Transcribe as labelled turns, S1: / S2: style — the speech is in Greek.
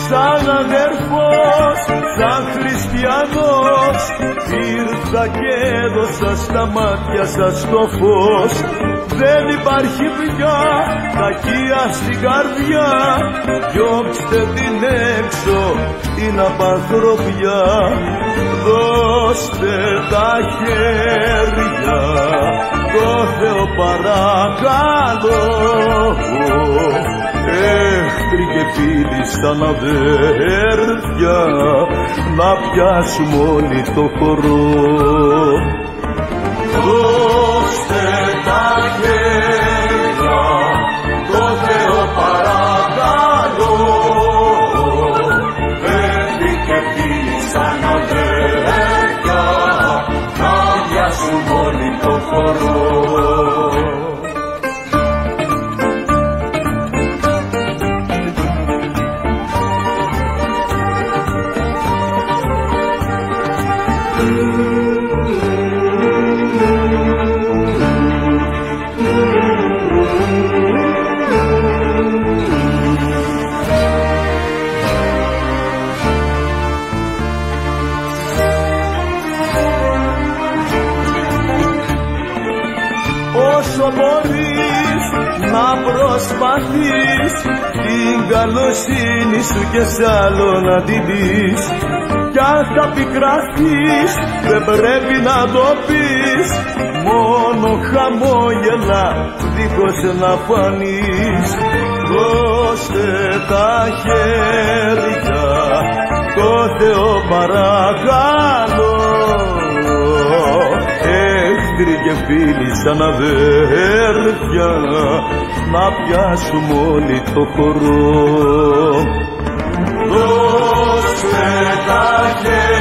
S1: σαν αδερφός, σαν χριστιανός, ήρθα και έδωσα στα μάτια σας το φως. Δεν υπάρχει πια κακία στην καρδιά, διώξτε την έξω, την απανθρωπιά. Δώστε τα χέρια, το Θεό παρακαλώ, έχθροι και φίλοι σαν αδέρφια, να πιάσουμε όλοι το χορό. Δώστε τα χέρια, το Θεό παρακαλώ, έχθροι και φίλοι σαν αδέρφια, να πιάσουμε όλοι το χορό. Όσο μπορείς να προσπαθείς, την καλοσύνη σου και σ' άλλο να την πεις. Κι αν θα πικραθείς δεν πρέπει να το πεις, μόνο χαμόγελα δίχως να φανείς. Δώστε τα χέρια, το Θεό παρακαλώ, έχθροι και φίλοι σαν αδέρφια, να πιάσουμε όλοι το χορό. Δώστε τα χέρια,